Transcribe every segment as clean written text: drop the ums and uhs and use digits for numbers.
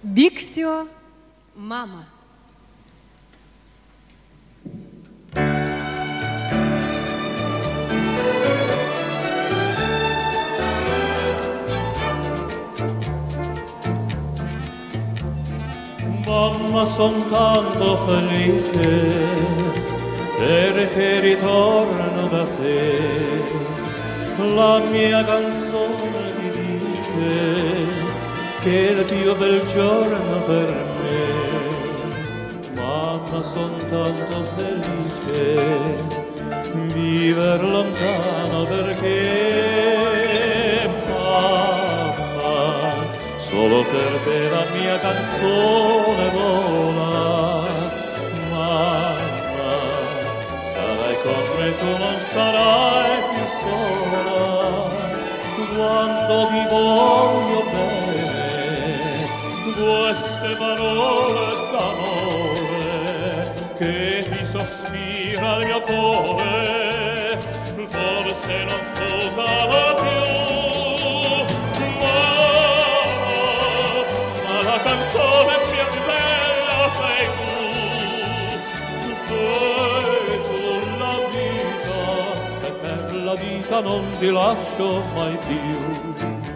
Биксио, мама. Mamma, son tanto felice perché ritorno da te. La mia canzone ti dice che è il più bel giorno per me. Mamma, son tanto felice viver lontano perché mamma, solo per te la mia canzone vola. Mamma, sarai con me, tu non sarai più sola. Quando ti voglio bene, queste parole d'amore che ti sospira il mio cuore, forse non si usava più. La canzone più bella sei tu la vita, e per la vita non ti lascio mai più.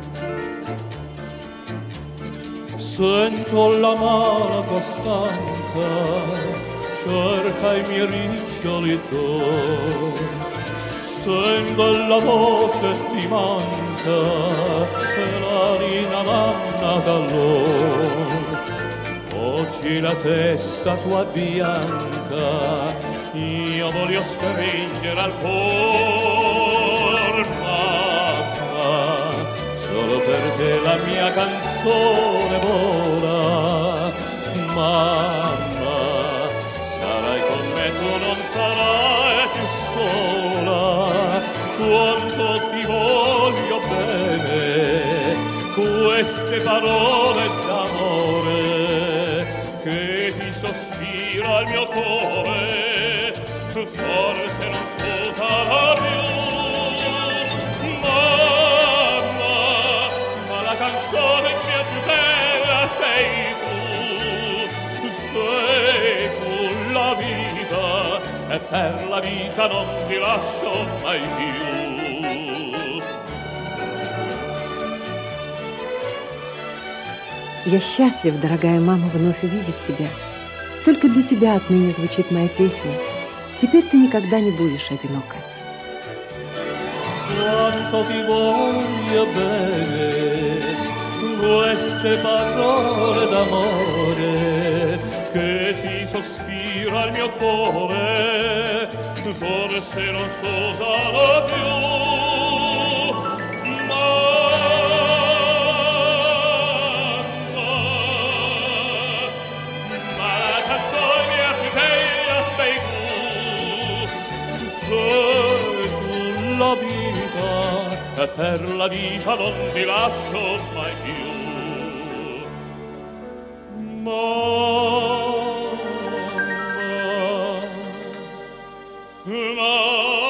Sento l'amara stanca, cerca i miei riccioli d'oro, sento la voce ti manca, e la rinamana d'allora. Oggi la testa tua bianca, io voglio stringere al cuore, mamma, solo perché la mia canzone vola. Mamma, sarai con me, tu non sarai più sola. Quanto ti voglio bene, queste parole d'amore che ti sospira il mio cuore, forse non si usarà più. Mamma, ma la canzone mia più bella sei tu la vita, e per la vita non ti lascio mai più. Я счастлив, дорогая мама, вновь увидеть тебя. Только для тебя отныне звучит моя песня. Теперь ты никогда не будешь одинока. Quanto ti voglio bene, queste parole d'amore che ti sospira il mio cuore, forse non si usarà più. La vita, e per la vita non ti lascio mai più. Mamma, mamma.